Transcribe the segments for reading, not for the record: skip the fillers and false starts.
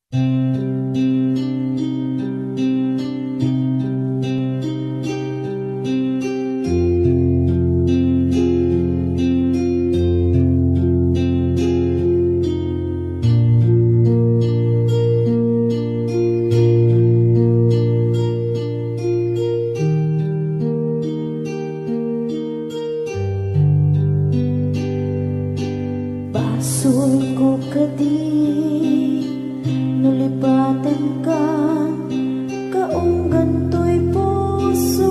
Basul ko kadi nulipatan ka kaunggan to'y puso.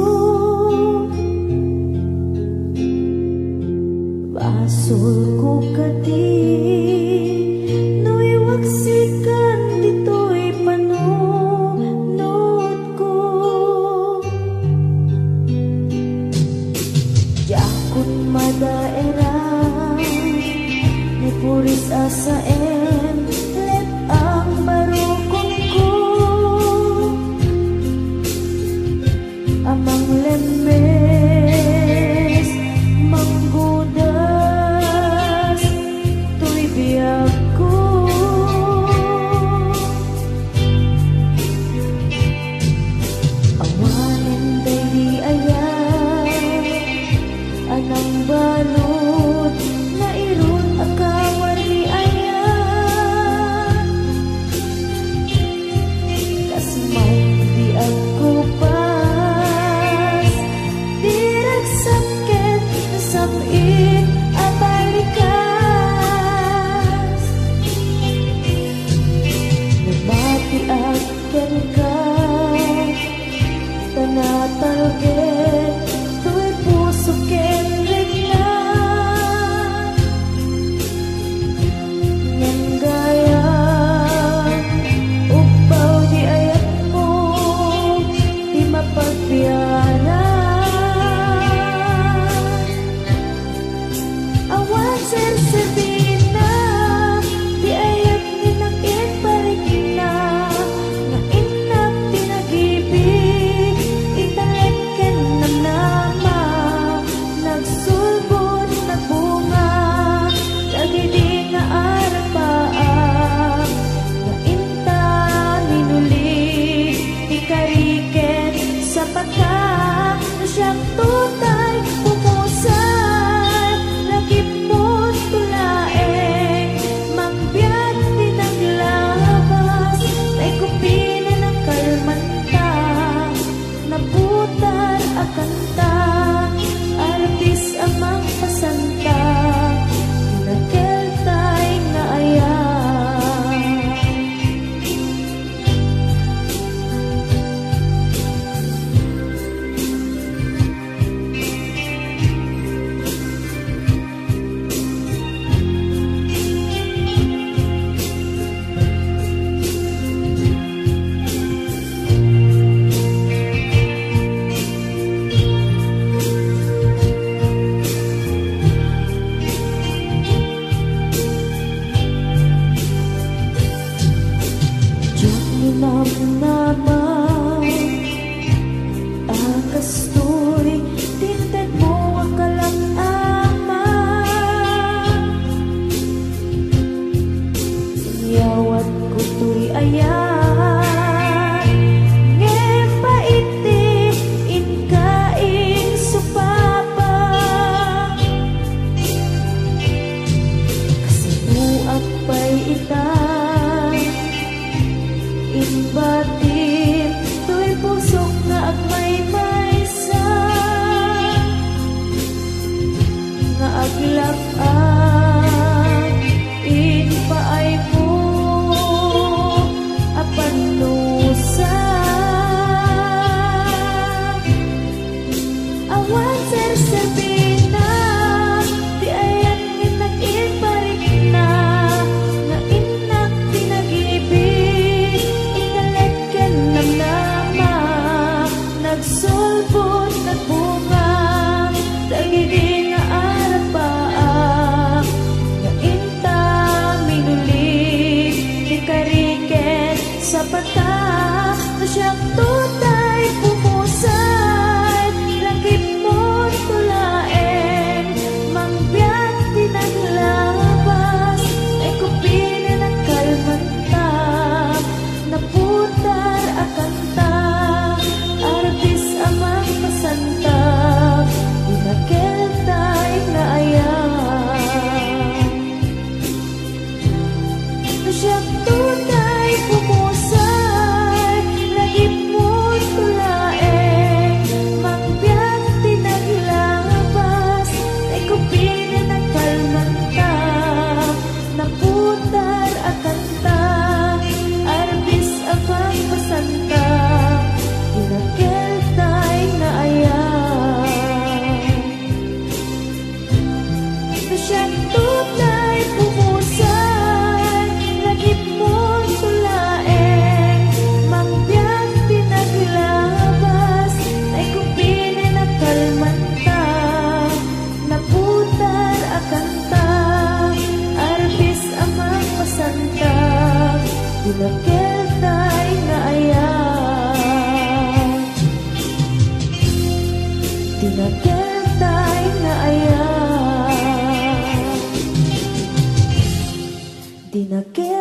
Basul ko kadi nuiwaksikan dito'y panunod ko. Yakut madaera puris asaen let ang barukong ko amang lemes manggudas tuy biyag ko awanin day di ayan anang balot na irun akawan ni ayan kasmay di ako pas dirag sakit nasamin abalikas nabati akin ka tanatalgit tuy puso ken awan sersebina di ayat ni nakit parigina nga inak tinagibig italeken ng nama nagsulbon na bunga lagi di nga arapaan nga inta minuli di kariken sa pagka na siyang tutay pumusan lagip mo tulaeng magbiyak tinaglabas ay kupina ng kalmanta nabutan akanta artis amang pasanta nakeltay nga ayan naman akas to'y tinted mo akalang ama siyawat ko to'y ayan ngayon paiti inkain supapa kasi buak pa'y ita inbatin to'y pusok na agmay-maysa nga aglak-an inpaay mo apanusa awan sersebina di ayan minakin parik na nga inak tinagibig ng nama nagsulbon na bunga dagiti nga arapaa nga inta minuli di kariken sa pata na siyang tutay pumusan langit mo tulaeng mangbiyak tinaglabas ay kupina ng kalmanta siya tunay pumusay, lagip mo tulaeng, magbiyak tinaglabas, ay kupinin ang kalmanta, naputar akan ta, arbis abang pasanta, inakel tay na ayan. Siyang tunay pumusay, lagip mo tulaeng, magbiyak tinaglabas, ay kupinin ang kalmanta, naputar akan ta, arbis amang pasanta, inakel tay na ayan. Tinakel tay na ayan. Dinakil